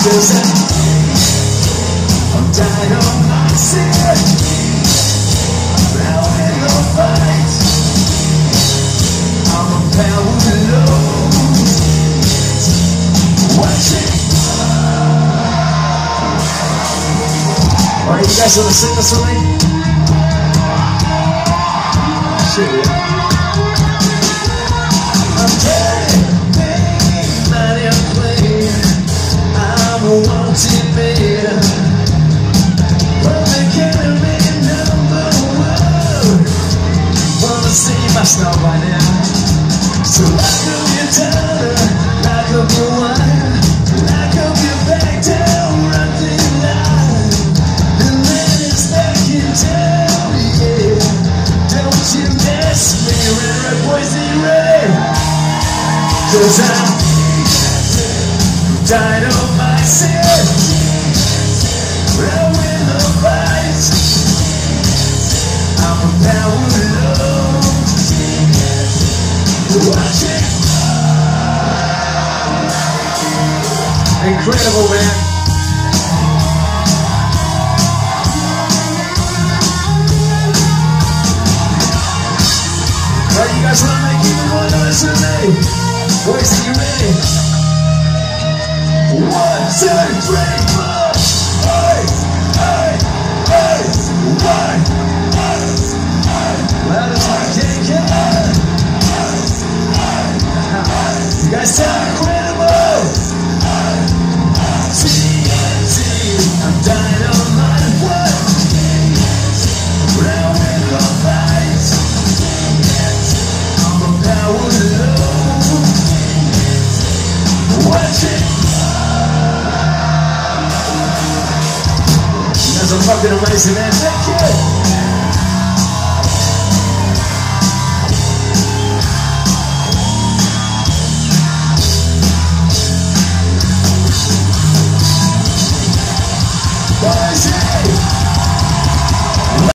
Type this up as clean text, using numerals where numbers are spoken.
'Cause I'm dynamite. Now in the fight, I'm a power load. Watch it. Alright, you guys wanna sing this with me? Shit, yeah. I'm dead, money I'm playing. I'm a wanted man. Public enemy #1. Wanna see my snow by now. So lock up your daughter, lock up your wire, lock up your back down, run the line. The man is back in town, yeah. Don't you mess me around, Boise, right? 'Cause I'm dynamite. I'll win the fight. I'm a power load. Watch it. Incredible, man. Right, you guys wanna make even more noise with me? Boys, are you ready? 1, 2, 3, 4. Hey, hey, hey, one. Loud as I can get. You guys sound incredible. TNT, I'm dynamite. What? Round in the fight. I'm a power load. Watch it. You guys are fucking amazing, man. Thank you. Bye.